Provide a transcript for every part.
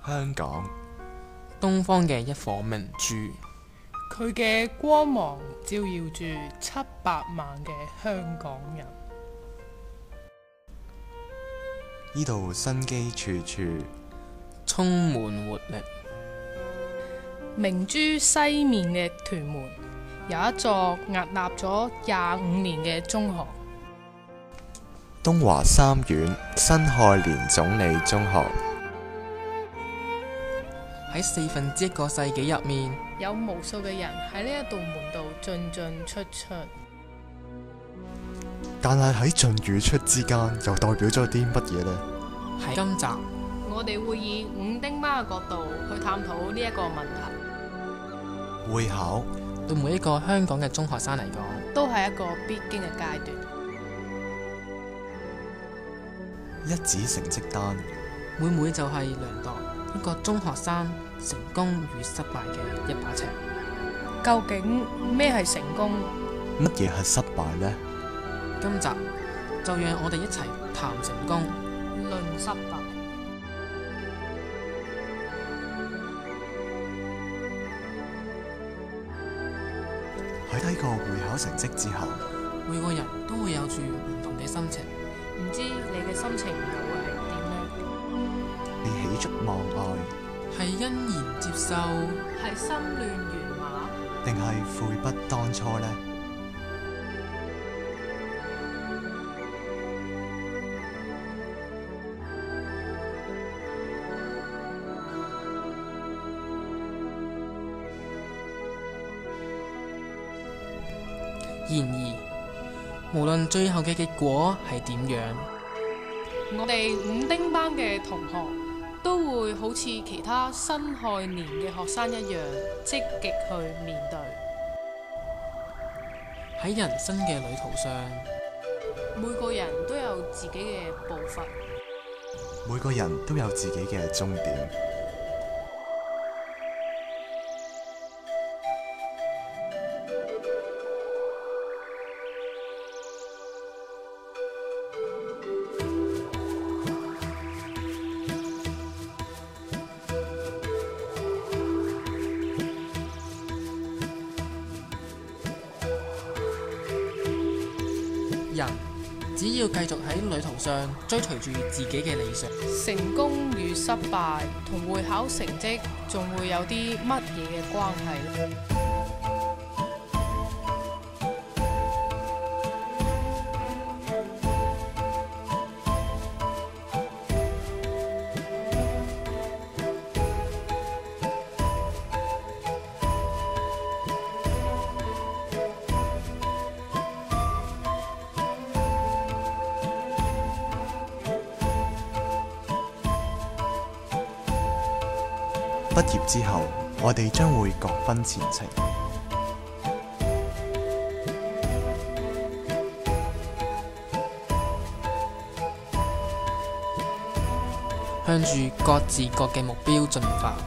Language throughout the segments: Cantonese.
香港， 東方嘅一顆明珠， 佢嘅光芒照耀住700萬嘅香港人。 呢度生機處處， 充滿活力。 明珠西面嘅屯門有一座屹立咗25年嘅中學。 東華三院辛亥年總理中學。 喺1/4個世紀入面， 有無數嘅人喺呢一道門度進進出出。 但係喺進與出之間，又代表咗啲乜嘢呢？ 喺今集， 我哋會以五丁班嘅角度去探討呢一個問題。 會考對每一個香港嘅中學生嚟講， 都係一個必經嘅階段。 一紙成績單， 每就係量度一個中學生成功與失敗嘅一把尺。 究竟咩係成功？ 乜嘢係失敗呢？ 今集就讓我哋一齊談成功， 論失敗。 喺睇過會考成績之後， 每個人都會有住唔同嘅心情。 唔知你嘅心情又會係點呢？ 你喜出望外， 係欣然接受， 係心亂如麻， 定係悔不當初呢？ 然而，無論最後嘅結果係點樣， 我哋五丁班嘅同學都會好似其他辛亥年嘅學生一樣，積極去面對。 喺人生嘅旅途上， 每個人都有自己嘅步伐， 每個人都有自己嘅終點。 人只要繼續喺旅途上追隨住自己嘅理想， 成功與失敗同會考成績仲會有啲乜嘢嘅關係呢？ 畢業之後，我哋將會各奔前程， 向住各自各嘅目標進發。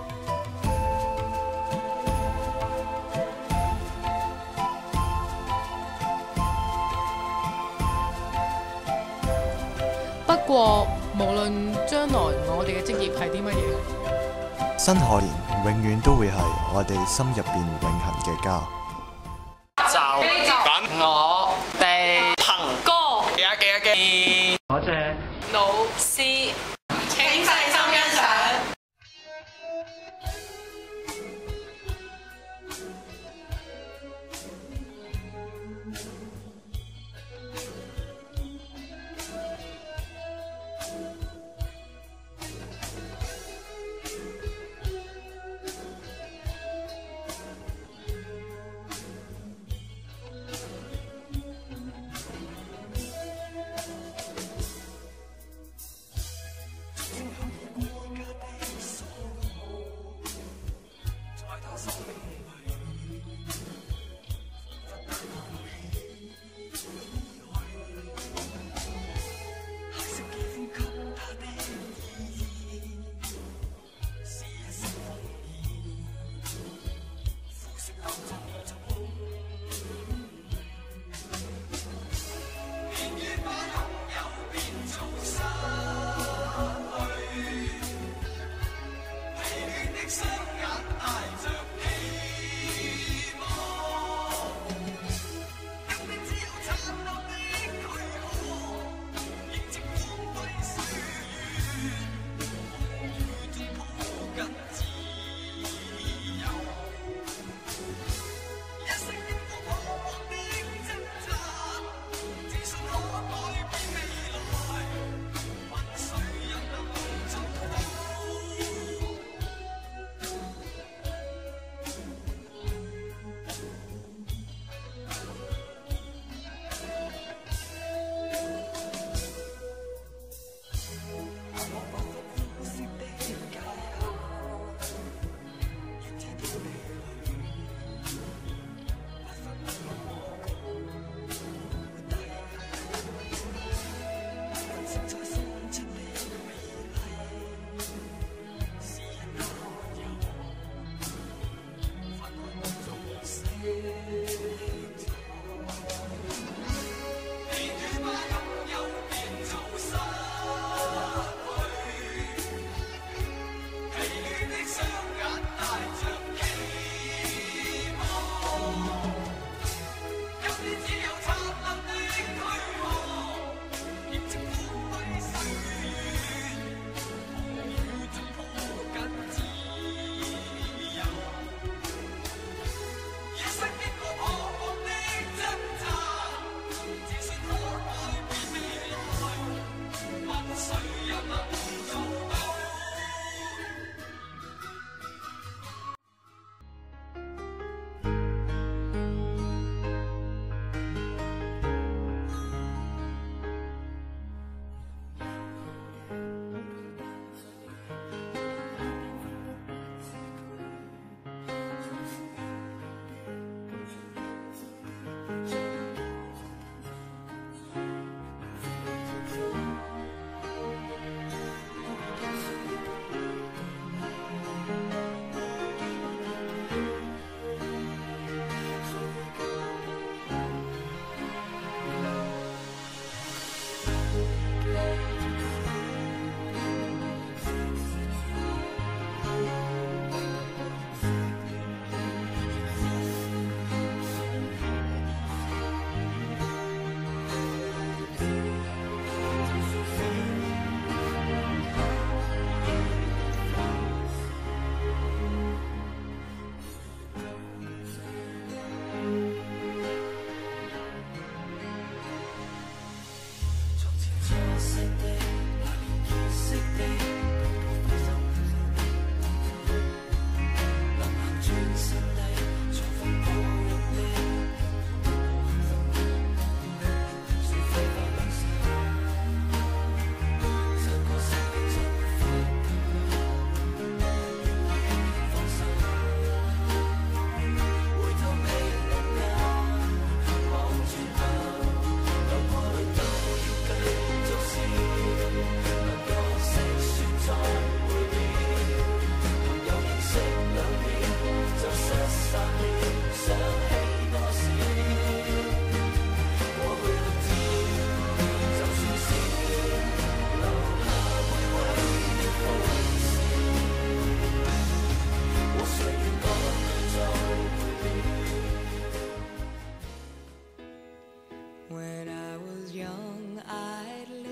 不過，無論將來我哋嘅職業係啲乜嘢， 辛亥年永遠都會係我哋心入邊永恆嘅家。 就等我哋憑歌記多謝老師請細心欣賞。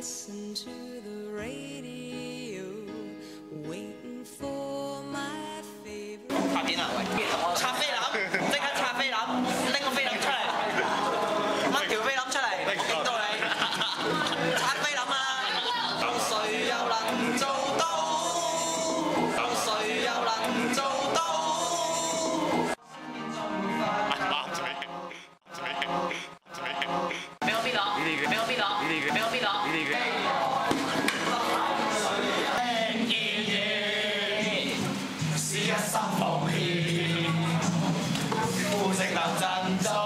listen to the radio, waiting for my favorite. 拍片啊！喂，拆菲林，即刻拆菲林，拎個菲林出嚟，掹條菲林出嚟，我警告你，拆菲林啊！誰又能做到？誰又能做到？俾我邊攞？俾我邊攞？俾我邊攞？是一心奉獻，呼聲能振作。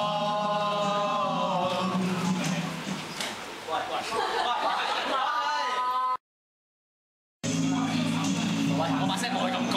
喂，我把聲冇佢咁